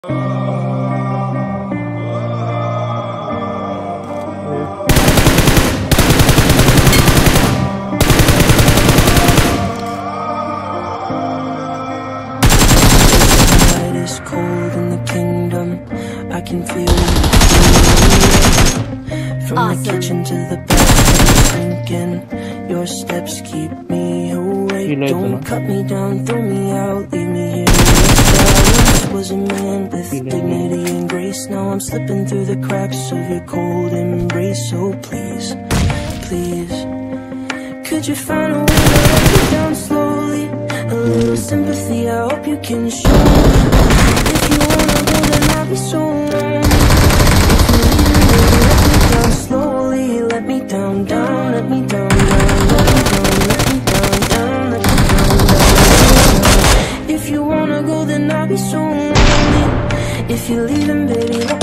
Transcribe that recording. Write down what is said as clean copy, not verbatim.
Is cold in the kingdom. I can feel it from the kitchen to the bathroom sinking. Your steps keep me awake. Don't cut me down, throw me out, leave me here. I was a man with dignity and grace. Now I'm slipping through the cracks of your cold embrace. So please, please, could you find a way to let me down slowly? A little sympathy, I hope you can show me. If you wanna go, then I'll be so lonely. If you leave me, let me down slowly. Let me down, down, let me down, down, let me down, let me down, down, let me down, down. If you wanna go, then I'll be so lonely. If you're leaving, baby, let